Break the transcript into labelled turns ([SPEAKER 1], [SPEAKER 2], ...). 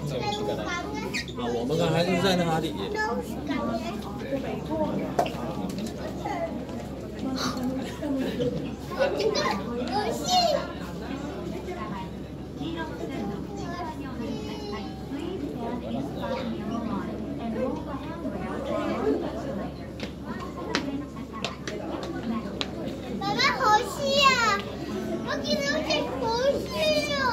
[SPEAKER 1] 啊，我们刚才是在哪里？
[SPEAKER 2] 爸爸好细呀！我给你好细哦。